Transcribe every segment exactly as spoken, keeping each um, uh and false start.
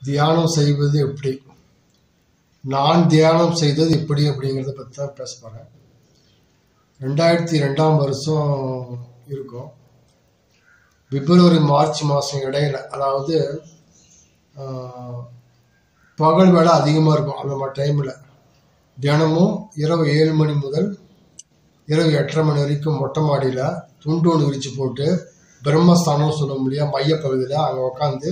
தியானம் செய்வது எப்படி, நான் தியானம் செய்தது எப்படி அப்படிங்கிறத பற்றி தான் பேச போகிறேன். ரெண்டாயிரத்தி ரெண்டாம் வருஷம் இருக்கும், பிப்ரவரி மார்ச் மாதம் இடையில, அதாவது பகல் வேலை அதிகமாக இருக்கும். அந்த மாதிரி டைமில் தினமும் இரவு ஏழு மணி முதல் இரவு எட்டரை மணி வரைக்கும் மொட்டை மாடியில் துண்டு ஒன்று விரித்து போட்டு பிரம்மஸ்தானம் சொல்ல முடியாது மையப்பகுதியில் அங்கே உட்காந்து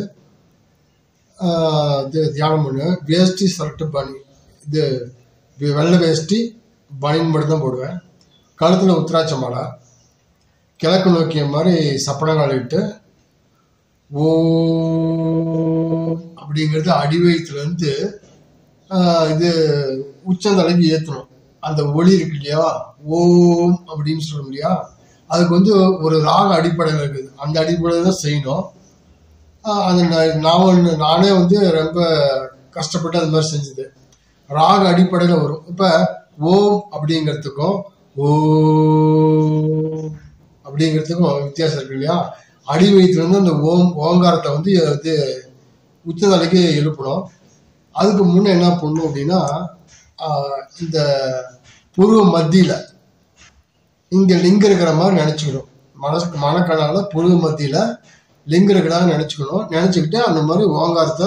இது தியானம் பண்ணுவேன். வேஷ்டி ஷர்ட்டு பனி, இது வெள்ளை வேஷ்டி பனின் மட்டும் தான் போடுவேன். கழுத்தில் உத்திராட்ச மாலை, கிழக்கு நோக்கிய மாதிரி சப்பனங்கால் இட்டு ஓ அப்படிங்கிறது அடிவயத்துலேருந்து இது உச்சந்தலைக்கு ஏற்றணும். அந்த ஒளி இருக்கு இல்லையா, ஓம் அப்படின்னு சொல்ல முடியா, அதுக்கு வந்து ஒரு ராக அடிப்படையில் இருக்குது. அந்த அடிப்படையில் தான் செய்யணும். அந்த நான் நானே வந்து ரொம்ப கஷ்டப்பட்டு அது மாதிரி செஞ்சது. ராக அடிப்படையில் வரும். இப்போ ஓம் அப்படிங்கிறதுக்கும் ஓம் அப்படிங்கிறதுக்கும் வித்தியாசம் இருக்கு இல்லையா. அடி வயிற்றுலேருந்து அந்த ஓம் ஓங்காரத்தை வந்து இது உச்சதலைக்கு எழுப்பணும். அதுக்கு முன்னே என்ன பண்ணணும் அப்படின்னா, இந்த புருவ மத்தியில் இங்கே லிங்கம் இருக்கிற மாதிரி நினச்சிக்கணும். மனசுக்கு மனக்கணால் புருவ மத்தியில் லிங்கம் இருக்கிறதாக நினச்சிக்கணும். நினச்சிக்கிட்டு அந்த மாதிரி ஓங்காரத்தை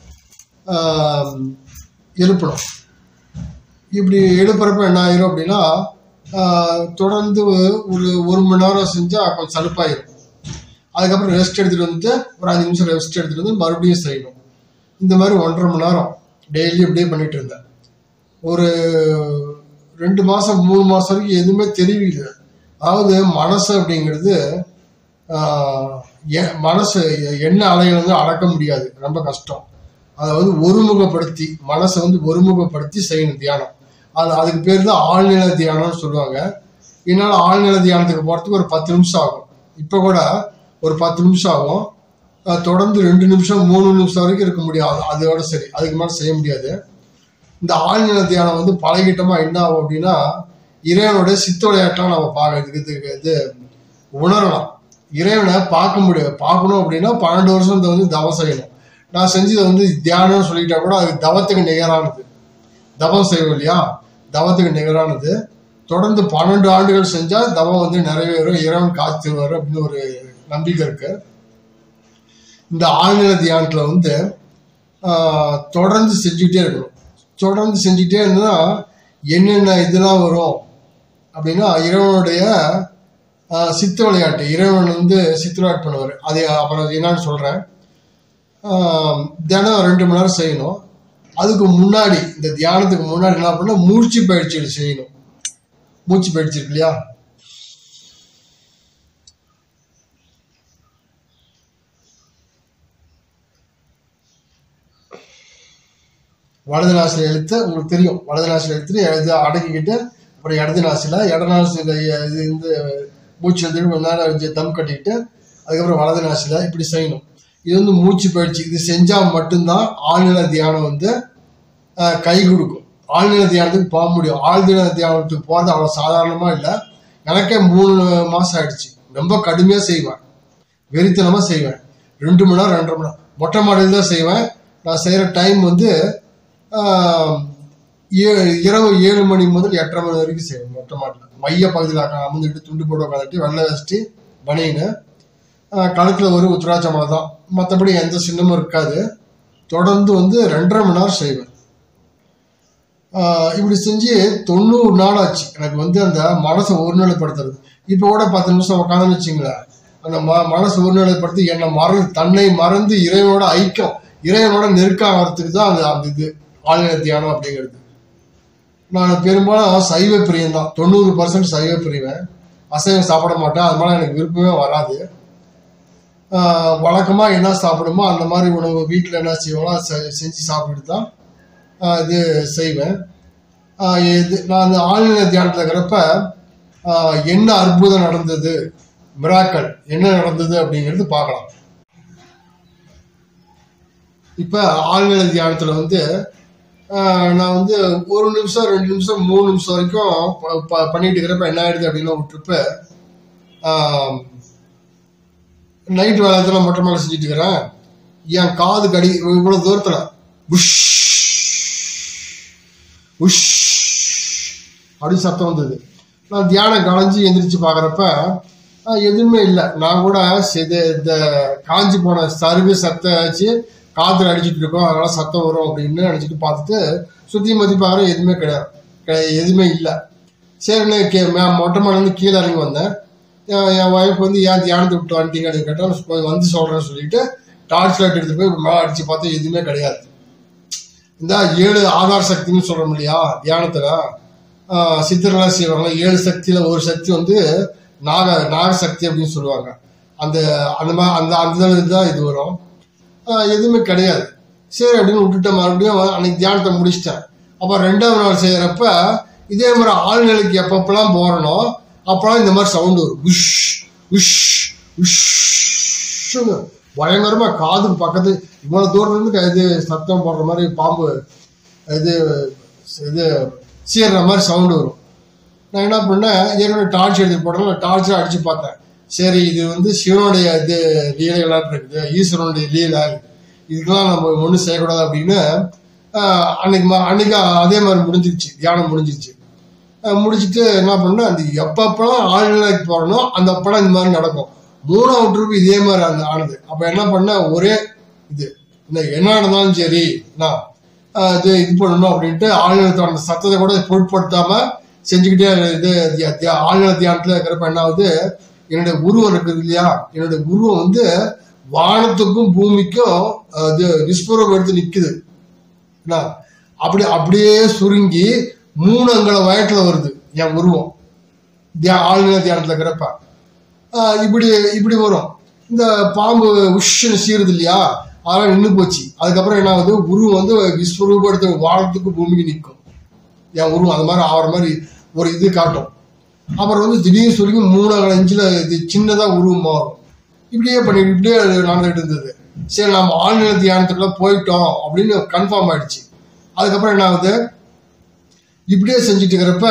எழுப்பணும். இப்படி எழுப்புறப்ப என்ன ஆயிரும் அப்படின்னா, தொடர்ந்து ஒரு ஒரு மணி நேரம் செஞ்சால் கொஞ்சம் சலுப்பாயிரும். அதுக்கப்புறம் ரெஸ்ட் எடுத்துகிட்டு வந்துட்டு ஒரு அஞ்சு நிமிஷம் ரெஸ்ட் எடுத்துகிட்டு வந்து மறுபடியும் செய்யணும். இந்த மாதிரி ஒன்றரை மணி நேரம் டெய்லி இப்படியே பண்ணிகிட்டு இருந்தேன். ஒரு ரெண்டு மாதம் மூணு மாதம் வரைக்கும் எதுவுமே தெரியல. அதாவது மனசு அப்படிங்கிறது மனசு என்ன அலைகளை வந்து அடக்க முடியாது, ரொம்ப கஷ்டம். அதை வந்து ஒருமுகப்படுத்தி மனசை வந்து ஒருமுகப்படுத்தி செய்யணும் தியானம். அது அதுக்கு பேர் தான் ஆழ்நிலை தியானம்னு சொல்லுவாங்க. என்னால் ஆழ்நிலை தியானத்துக்கு போகிறதுக்கு ஒரு பத்து நிமிஷம் ஆகும். இப்போ கூட ஒரு பத்து நிமிஷம் ஆகும். தொடர்ந்து ரெண்டு நிமிஷம் மூணு நிமிஷம் வரைக்கும் இருக்க முடியாது, அதோட சரி, அதுக்கு மேலே செய்ய முடியாது. இந்த ஆழ்நிலை தியானம் வந்து பழகிட்டோமா என்ன ஆகும் அப்படின்னா, இறைவனுடைய சித்த விளையாட்டெலாம் நம்ம பார்க்கறதுக்கு இது உணரலாம். இறைவனை பார்க்க முடியாது. பார்க்கணும் அப்படின்னா பன்னெண்டு வருஷம் இதை வந்து தவம் செய்யணும். நான் செஞ்சதை வந்து தியானம்னு சொல்லிட்டா கூட அது தவத்துக்கு நிகரானது. தவம் செய்வோம் இல்லையா, தவத்துக்கு நிகரானது. தொடர்ந்து பன்னெண்டு ஆண்டுகள் செஞ்சால் தவம் வந்து நிறைவேறும், இறைவன் காத்து வரும் அப்படின்னு ஒரு நம்பிக்கை இருக்கு. இந்த ஆழ்நிலை தியானத்தில் வந்து தொடர்ந்து செஞ்சுக்கிட்டே இருக்கணும். தொடர்ந்து செஞ்சுக்கிட்டே இருந்ததுன்னா என்னென்ன இதெல்லாம் வரும் அப்படின்னா, இறைவனுடைய சித்த விளையாட்டு, இறைவன் வந்து சித்த விளையாட்டு பண்ணுவார். அது அப்புறம் என்னன்னு சொல்கிறேன். தினம் ரெண்டு மணி நேரம் செய்யணும். அதுக்கு முன்னாடி, இந்த தியானத்துக்கு முன்னாடி என்ன பண்ணால் மூச்சு பயிற்சிகள் செய்யணும். மூச்சு பயிற்சி இருக்கு இல்லையா, வலது நாசில எழுத்து உங்களுக்கு தெரியும். வலது நாசில எழுத்துட்டு எழுத அடக்கிக்கிட்டு அப்புறம் இடது நாசில இட நாசில இது வந்து மூச்சு வந்து கொஞ்ச நேரம் தம் கட்டிக்கிட்டு அதுக்கப்புறம் வலது நாசில இப்படி செய்யணும். இது வந்து மூச்சு பயிற்சி. இது செஞ்சால் மட்டும்தான் ஆழ்நிலை தியானம் வந்து கை கொடுக்கும். ஆழ்நிலை தியானத்துக்கு போக முடியும். ஆழ்நிலை தியானத்துக்கு போகிறது அவ்வளோ சாதாரணமாக இல்லை. எனக்கே மூணு மாதம் ஆயிடுச்சு. ரொம்ப கடுமையாக செய்வேன், வெறித்தனமாக செய்வேன். ரெண்டு மணி நேரம் ரெண்டரை மணி நேரம் மொட்டை மாடியில் தான் செய்வேன். நான் செய்கிற டைம் வந்து இரவு ஏழு மணி முதல் எட்டரை மணி வரைக்கும் செய்வேன். மொட்டை மாட்டில் மைய பகுதியில் அமர்ந்துக்கிட்டு துண்டு போட்டு உட்காந்துட்டு வெள்ளை வேஷ்டி பனின்னு, கழுத்தில் ஒரு உத்திராட்ச மாலை தான், மற்றபடி எந்த சின்னமும் இருக்காது. தொடர்ந்து வந்து ரெண்டரை மணி நேரம் செய்வேன். இப்படி செஞ்சு தொண்ணூறு நாள் ஆச்சு எனக்கு வந்து அந்த மனசை ஒருநிலைப்படுத்துறது. இப்போ கூட பத்து நிமிஷம் உட்காந்துன்னு வச்சுங்களேன், அந்த ம மனசை ஒருநிலைப்படுத்தி என்னை மறந்து தன்னை மறந்து இறைவனோட ஐக்கியம், இறைவனோட நெருக்கம் ஆகிறதுக்கு தான் அந்த அந்த இது ஆழ்நிலை தியானம் அப்படிங்கிறது. நான் பெரும்பாலும் சைவ பிரியன் தான், தொண்ணூறு பர்சன்ட் சைவ பிரிவேன். அசைவம் சாப்பிட மாட்டேன், அதனால எனக்கு விருப்பமே வராது. வழக்கமாக என்ன சாப்பிடுமோ அந்த மாதிரி உணவு வீட்டில் என்ன செய்வோம் செஞ்சு சாப்பிட்டு தான் இது செய்வேன். இது நான் அந்த ஆழ்நிலை தியானத்தில் இருக்கிறப்ப என்ன அற்புதம் நடந்தது, மிராக்கள் என்ன நடந்தது அப்படிங்கிறது பார்க்கலாம். இப்போ ஆழ்நிலை தியானத்தில் வந்து நான் வந்து ஒரு நிமிஷம் ரெண்டு நிமிஷம் மூணு நிமிஷம் வரைக்கும் பண்ணிட்டு இருக்கிறப்ப என்ன ஆயிடுது அப்படின்னா, ஒரு ட்ரிப்பு நைட்டு வேலையெல்லாம் மொட்டை மேலே செஞ்சுட்டு இருக்கிறேன். என் காது கடி இவ்வளவு தூரத்துல உஷ் உஷ் அப்படி சத்தம் வந்தது. நான் தியானம் கலைஞ்சு எந்திரிச்சு பாக்குறப்ப எதுவுமே இல்லை. நான் கூட இந்த காஞ்சி போன சருகு சத்தை வச்சு காத்துல அடிச்சுட்டு இருக்கோம், அதனால சத்தம் வரும் அப்படின்னு அடிச்சுட்டு பார்த்துட்டு சுத்தி மத்தி பாக்குற எதுவுமே கிடையாது, எதுவுமே இல்லை. சரின்னு கே மொட்டை மாடிலேருந்து கீழே இறங்கி வந்தேன். என் ஒய்ஃப் வந்து ஏன் தியானத்தை விட்டு வந்துட்டீங்க அப்படின்னு கேட்டால் வந்து சொல்றேன்னு சொல்லிட்டு டார்ச் லைட் எடுத்து போய் மேலே அடிச்சு பார்த்தா எதுவுமே கிடையாது. இந்த ஏழு ஆதார சக்தின்னு சொல்றோம் இல்லையா தியானத்துல, சித்தரெல்லாம் செய்வாங்க. ஏழு சக்தியில ஒரு சக்தி வந்து நாக நாக சக்தி அப்படின்னு சொல்லுவாங்க. அந்த அந்த மாதிரி அந்த அந்த தான் இது வரும். எதுவுமே கிடையாது. சரி அப்படின்னு விட்டுட்டேன். மறுபடியும் அன்னைக்கு தியானத்தை முடிச்சிட்டேன். அப்புறம் ரெண்டாவது நாள் செய்யறப்ப இதே மாதிரி ஆழ்நிலைக்கு எப்பப்பெல்லாம் போறனோ அப்பெல்லாம் இந்த மாதிரி சவுண்ட் வரும். உஷ் உஷ் உஷ்ன்னு பயங்கரமா காதுக்கு பக்கத்து இவ்வளவு தூரத்துல இருந்து இது சத்தம் போடுற மாதிரி பாம்பு இது இது சீர்ற மாதிரி சவுண்டு வரும். நான் என்ன பண்ணேன், ஏற்கனவே டார்ச் எடுத்து போட்டேன். டார்ச்சை அடிச்சு பார்த்தேன். சரி இது வந்து சிவனுடைய இது லீலைகளாக இருக்குது, ஈஸ்வரனுடைய லீலை, இதுக்கெல்லாம் நம்ம ஒன்றும் செய்யக்கூடாது அப்படின்னு அன்னைக்கு அன்னைக்கு அதே மாதிரி முடிஞ்சிருச்சு. தியானம் முடிஞ்சிருச்சு. முடிச்சுட்டு என்ன பண்ணேன், அந்த எப்பப்பெல்லாம் ஆழ்நிலைக்கு போறனோ அந்த அப்பெல்லாம் இந்த மாதிரி நடக்கும். மூணாவது ட்ரிப் இதே மாதிரி அந்த ஆனது. அப்ப என்ன பண்ண, ஒரே இது என்ன நடந்தாலும் சரி நான் இது இது பண்ணணும் அப்படின்ட்டு ஆழ்நிலத்தோட சத்தத்தை கூட பொருட்படுத்தாம செஞ்சுக்கிட்டே இது ஆழ்நிலை தியானத்துல இருக்கிறப்ப என்ன ஆகுது, என்னுடைய உருவம் இருக்குது இல்லையா, என்னுடைய உருவம் வந்து வானத்துக்கும் பூமிக்கும் இது விஸ்வரூபம் எடுத்து நிக்குது. அப்படி அப்படியே சுருங்கி மூணு அங்கல வயத்துல வருது என் உருவம் தியா ஆழ்நிலை தியானத்துல இருக்கிறப்ப. இப்படி இப்படி வரும். இந்த பாம்பு உஷ்ன்னு சீருது இல்லையா, அதெல்லாம் நின்று போச்சு. அதுக்கப்புறம் என்ன ஆகுது, உருவம் வந்து விஸ்வரூபம் எடுத்து வானத்துக்கு பூமிக்கு நிற்கும் என் உருவம். அது மாதிரி ஆகிற மாதிரி ஒரு இது காட்டும். அப்புறம் வந்து திடீர்னு சுருங்கி மூணு இன்ச்சில் இது சின்னதா உருவம் மாறும். இப்படியே பண்ணிட்டு இப்படியே நடந்துகிட்டு இருந்தது. சரி நம்ம ஆழ்நிலை தியானத்துக்குள்ள போயிட்டோம் அப்படின்னு கன்ஃபார்ம் ஆயிடுச்சு. அதுக்கப்புறம் என்ன ஆகுது, இப்படியே செஞ்சுட்டு இருக்கிறப்ப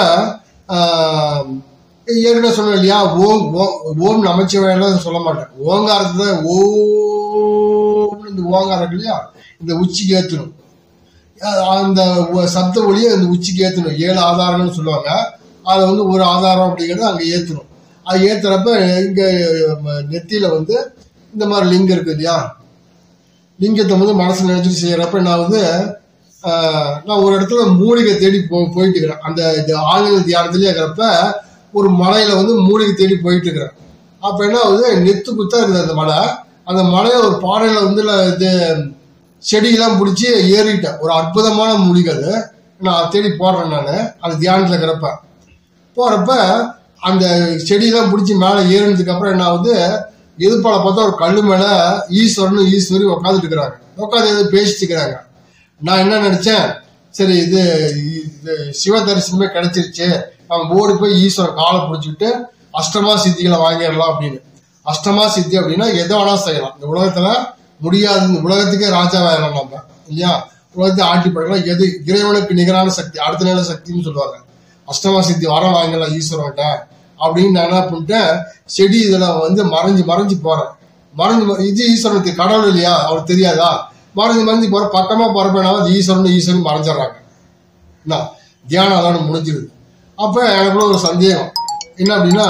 ஏற்கனவே சொன்னேன் இல்லையா, ஓம் ஓம் நமச்சிவாயெல்லாம் சொல்ல மாட்டேன். ஓங்காரத்தை ஓம் இந்த ஓங்காரம் இருக்கு இல்லையா, இந்த உச்சிக்கு ஏற்றணும். அந்த சப்த ஒளியை அந்த உச்சிக்கு ஏற்றணும். ஏழு ஆதாரம்னு சொல்லுவாங்க. அதை வந்து ஒரு ஆதாரம் அப்படிங்கிறது அங்கே ஏற்றணும். அது ஏற்றுறப்ப இங்கே நெத்தியில வந்து இந்த மாதிரி லிங்கம் இருக்கு இல்லையா, லிங்கத்தை வந்து மனசு நினைச்சிட்டு செய்யறப்ப என்ன ஆகுது, நான் ஒரு இடத்துல மூலிகை தேடி போ போயிட்டு இருக்கிறேன். அந்த ஆழ்நிலை தியானத்திலே இருக்கிறப்ப ஒரு மலையில வந்து மூலிகை தேடி போயிட்டு இருக்கிறேன். அப்ப என்ன ஆகுது, நெத்து குத்தா இருக்குது அந்த மலை. அந்த மலையில ஒரு பாறையில வந்து இது செடியெல்லாம் பிடிச்சி ஏறிட்டேன். ஒரு அற்புதமான மூலிகை அது. நான் தேடி போடுறேன். நான் அந்த தியானத்துல இருக்கிறப்ப போறப்ப அந்த செடியெல்லாம் பிடிச்சி மேலே ஏறினதுக்கு அப்புறம் என்ன ஆகுது, எதிர்ப்பால பார்த்தா ஒரு கல்லு மேல ஈஸ்வரன் ஈஸ்வரி உட்காந்துட்டு இருக்கிறாங்க. உட்காந்து எது பேசிட்டு இருக்கிறாங்க. நான் என்ன நினைச்சேன், சரி இது சிவ தரிசனமே கிடைச்சிருச்சு, அவங்க ஓடி போய் ஈஸ்வரன் காலை பிடிச்சிட்டு அஷ்டமா சித்திகளை வாங்கிடலாம் அப்படின்னு. அஷ்டமா சித்தி அப்படின்னா எதை வேணா செய்யலாம். இந்த உலகத்துல முடியாது, இந்த உலகத்துக்கே ராஜாவாயிடலாம் நம்ம இல்லையா, உலகத்தை ஆட்டி படலாம். எது இறைவனுக்கு நிகரான சக்தி, அடுத்த நிலை சக்தின்னு சொல்லுவாங்க. அஷ்டமா சித்தி வர வாங்கலாம் ஈஸ்வரன்ட்ட அப்படின்னு நான் என்ன பண்ணிட்டேன், செடி இதுல வந்து மறைஞ்சு மறைஞ்சு போறேன். மறைஞ்சு இது ஈஸ்வரனுக்கு கடவுள் இல்லையா, அவருக்கு தெரியாதா, மறைஞ்சு மறைஞ்சு போற பக்கமா போறப்ப ஈஸ்வரன் ஈஸ்வரன் மறைஞ்சிடறாங்க. என்ன தியானம் அதோட முடிஞ்சிருது. அப்ப எனக்குள்ள ஒரு சந்தேகம் என்ன அப்படின்னா,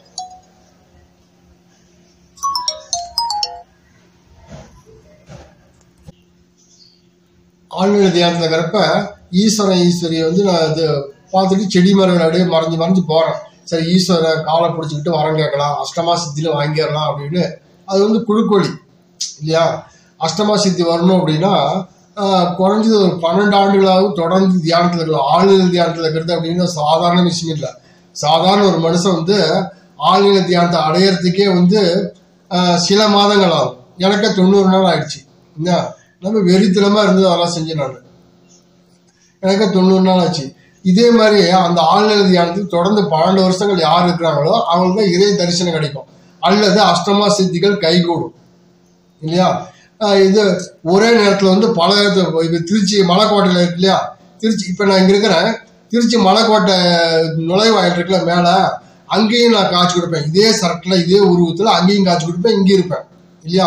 ஆழ்நிலை தியானத்துல இருக்கிறப்ப ஈஸ்வரன் ஈஸ்வரியை வந்து நான் இது பார்த்துட்டு செடி மரங்கள் அப்படியே மறைஞ்சு மறைஞ்சு போறேன். சரி ஈஸ்வரன் காலை பிடிச்சிக்கிட்டு வரம் கேட்கலாம், அஷ்டமா சித்தியில வாங்கிடலாம் அப்படின்னு. அது வந்து குழுக்கோழி இல்லையா. அஷ்டமா சித்தி வரணும் அப்படின்னா குறைஞ்சது ஒரு பன்னெண்டு ஆண்டுகளாக தொடர்ந்து தியானத்துல இருக்கலாம். ஆழ்நிலை தியானத்துல இருக்கிறது அப்படின்னு சாதாரண விஷயம் இல்லை. சாதாரண ஒரு மனுஷன் வந்து ஆழ்நிலை தியானத்தை அடையறதுக்கே வந்து சில மாதங்கள் ஆகும். எனக்கே தொண்ணூறு நாள் ஆயிடுச்சு. என்ன நம்ம வெறித்தனமா இருந்தது அதெல்லாம் செஞ்சேன் நான். எனக்கே தொண்ணூறு நாள் ஆச்சு. இதே மாதிரி அந்த ஆழ்நிலை தியானத்துக்கு தொடர்ந்து பன்னெண்டு வருஷங்கள் யார் இருக்கிறாங்களோ அவங்களுக்கு தான் இறை தரிசனம் கிடைக்கும், அல்லது அஷ்டமா சித்திகள் கைகூடும் இல்லையா. இது ஒரே நேரத்துல வந்து பல இது திருச்சி மலைக்கோட்டையில இருக்கு இல்லையா, திருச்சி இப்ப நான் இங்க இருக்கிறேன், திருச்சி மலைக்கோட்டை நுழைவாயிட்டு இருக்குல்ல மேல, அங்கேயும் நான் காட்சி கொடுப்பேன். இதே சரக்குல இதே உருவத்துல அங்கேயும் காட்சி கொடுப்பேன், இங்கே இருப்பேன் இல்லையா.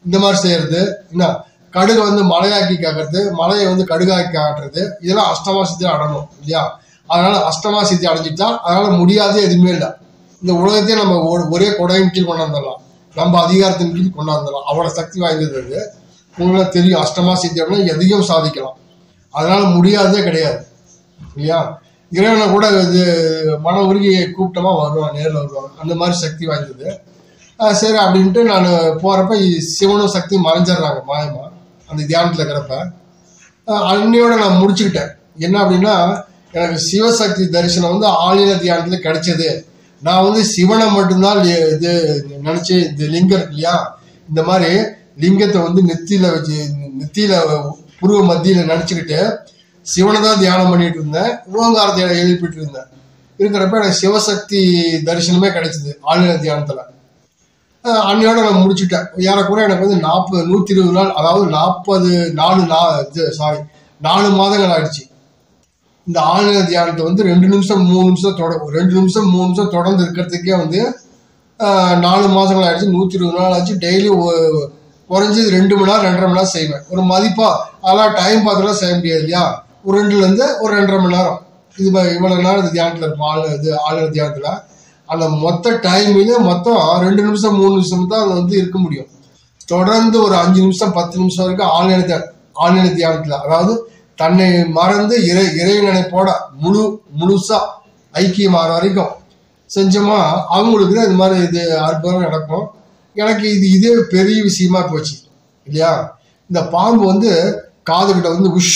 இந்த மாதிரி செய்யறது, என்ன கடுகை வந்து மலையாக்கி காட்டுறது, மலையை வந்து கடுகாக்கி காட்டுறது, இதெல்லாம் அஷ்டமா சித்தி அடணும் இல்லையா? அதனால அஷ்டமா சித்தி அடைஞ்சிட்டா அதனால முடியாத எதுவுமே இல்லை. இந்த உலகத்தையே நம்ம ஒரே கொடையின் கீழ் கொண்டாந்துடலாம், நம்ம அதிகாரத்தின் கீழ் கொண்டாந்துடலாம். அவ்வளோ சக்தி வாய்ந்தது அது. உங்களுக்கு தெரியும், அஷ்டமா சித்தி அப்படின்னா எதையும் சாதிக்கலாம். அதனால முடியாததே கிடையாது இல்லையா? இறைவனை கூட இது மன உருகி கூப்பிட்டமா வருவான், நேரில் வருவாங்க. அந்த மாதிரி சக்தி வாய்ந்தது. சரி அப்படின்ட்டு நான் போகிறப்ப சிவனும் சக்தி மறைஞ்சிடுறாங்க மாயமா அந்த தியானத்தில் இருக்கிறப்ப. அன்னையோட நான் முடிச்சுக்கிட்டேன். என்ன அப்படின்னா, எனக்கு சிவசக்தி தரிசனம் வந்து ஆழ்நிலை தியானத்தில் கிடைச்சது. நான் வந்து சிவனை மட்டும்தான் இது நினச்சி, இந்த லிங்கம் இருக்கு இல்லையா, இந்த மாதிரி லிங்கத்தை வந்து நெத்தியில வச்சு நெத்தியில புருவ மத்தியில் நினச்சிக்கிட்டு சிவனை தான் தியானம் பண்ணிட்டு இருந்தேன். ஓங்காரத்தை எழுப்பிட்டு இருந்தேன். இருக்கிறப்ப எனக்கு சிவசக்தி தரிசனமே கிடைச்சிது ஆழ்நிலை தியானத்தில். அன்னையோட நான் முடிச்சுட்டேன். ஏறக்குறைய எனக்கு வந்து நாற்பது நூற்றி இருபது நாள், அதாவது நாற்பது நாலு நா இது சாரி நாலு மாதங்கள் ஆயிடுச்சு. இந்த ஆழ்நிலை தியானத்தை வந்து ரெண்டு நிமிஷம் மூணு நிமிஷம் தொட ரெண்டு நிமிஷம் மூணு நிமிஷம் தொடர்ந்து இருக்கிறதுக்கே வந்து நாலு மாதங்கள் ஆயிடுச்சு. நூற்றி இருபது நாள் ஆச்சு. டெய்லி குறைஞ்சது ரெண்டு மணி நேரம் ரெண்டரை மணி நேரம் செய்வேன். ஒரு மதிப்பா அதெல்லாம் டைம் பார்த்துலாம் செய்ய முடியாது இல்லையா? ஒரு ரெண்டுலேருந்து ஒரு ரெண்டரை மணி நேரம் இது இவ்வளோ நேரம் இந்த தியானத்தில் இருக்கும். ஆள் இது ஆழ்நிலை தியானத்தில் அந்த மொத்த டைமிலே மொத்தம் ரெண்டு நிமிஷம் மூணு நிமிஷம் தான் அது வந்து இருக்க முடியும். தொடர்ந்து ஒரு அஞ்சு நிமிஷம் பத்து நிமிஷம் வரைக்கும் ஆழ்நிலை தியா ஆழ்நிலை தியானத்தில், அதாவது தன்னை மறந்து இறை இறை நினைப்போட முழு முழுசா ஐக்கியமாகிற வரைக்கும் செஞ்சோமா அவங்களுக்கு தான் இது மாதிரி இது அற்புதம் நடக்கும். எனக்கு இது இதே பெரிய விஷயமா போச்சு இல்லையா? இந்த பாம்பு வந்து காதுகிட்ட வந்து உஷ்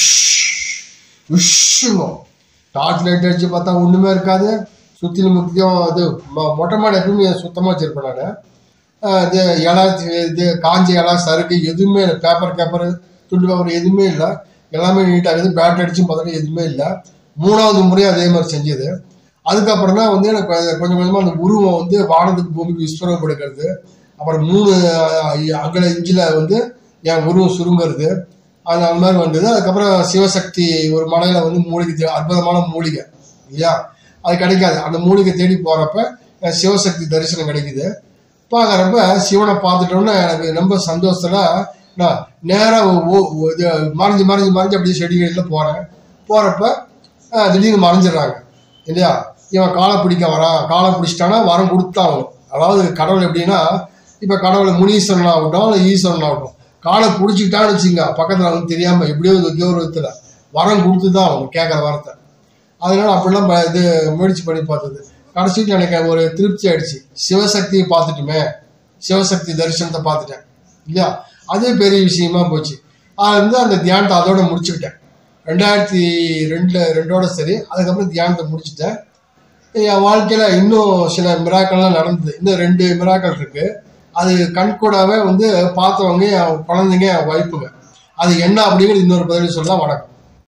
உஷ்ங்கும். டார்ச் லைட் அடிச்சு பார்த்தா ஒன்றுமே இருக்காது. சுற்றிலும் முக்கியம் அது மொட்டை மாடி எப்பவுமே சுத்தமாக வச்சிருப்பேன் நான். இது இலை இது காஞ்சி இலை சறுக்கு எதுவுமே இல்லை. பேப்பர் பேப்பர் துண்டு பேப்பர் எதுவுமே இல்லை. எல்லாமே நீட்டாக இருக்குது. பேட் அடிச்சும் பார்த்தா எதுவுமே இல்லை. மூணாவது முறையும் அதே மாதிரி செஞ்சது. அதுக்கப்புறம் தான் வந்து எனக்கு கொஞ்சம் கொஞ்சமாக அந்த உருவம் வந்து வானத்துக்கு பூமிக்கு விஸ்வரப்படுகிறது. அப்புறம் மூணு அகல இஞ்சில் வந்து என் உருவம் சுருங்கிறது. அது அந்த மாதிரி வந்தது. அதுக்கப்புறம் சிவசக்தி ஒரு மலையில் வந்து மூலிகை, அற்புதமான மூலிகை இல்லையா, அது கிடைக்காது. அந்த மூலிகை தேடி போகிறப்ப சிவசக்தி தரிசனம் கிடைக்குது. பார்க்குறப்ப சிவனை பார்த்துட்டோன்னா எனக்கு ரொம்ப சந்தோஷத்தில் நான் நேராக இது மறைஞ்சு மறைஞ்சு மறைஞ்சு அப்படியே செடிகளில் போகிறேன். போகிறப்ப திடீர்னு மறைஞ்சிடுறாங்க இல்லையா? இவன் காலை பிடிக்க வரான், காலை பிடிச்சிட்டானா வரம் கொடுத்தாகணும். அதாவது கடவுள் எப்படின்னா, இப்போ கடவுள் முனீஸ்வரன் ஆகட்டும் இல்லை ஈஸ்வரன் ஆகட்டும், காலை பிடிச்சிக்கிட்டான்னு வச்சுங்க பக்கத்தில் வந்து தெரியாமல் எப்படியோ ஒரு விதத்தில் வரம் கொடுத்து தான் ஆகணும் கேட்குற வரத்தை. அதனால அப்படிலாம் இது முயற்சி பண்ணி பார்த்தது. கடைசிக்கு எனக்கு ஒரு திருப்தி ஆயிடுச்சு. சிவசக்தியை பார்த்துட்டுமே, சிவசக்தி தரிசனத்தை பார்த்துட்டேன் இல்லையா, அதே பெரிய விஷயமா போச்சு. அது வந்து அந்த தியானத்தை அதோட முடிச்சுக்கிட்டேன். ரெண்டாயிரத்தி ரெண்டுல ரெண்டோட சரி. அதுக்கப்புறம் தியானத்தை முடிச்சுட்டேன். என் வாழ்க்கையில் இன்னும் சில மிராக்கள்லாம் நடந்தது. இன்னும் ரெண்டு மிராக்கள் இருக்கு. அது கண்கூடாவே வந்து பார்த்தவங்க என் குழந்தைங்க, என் வைப்புங்க. அது என்ன அப்படிங்கிறது இன்னொரு பதில் சொல்லலாம். வணக்கம்.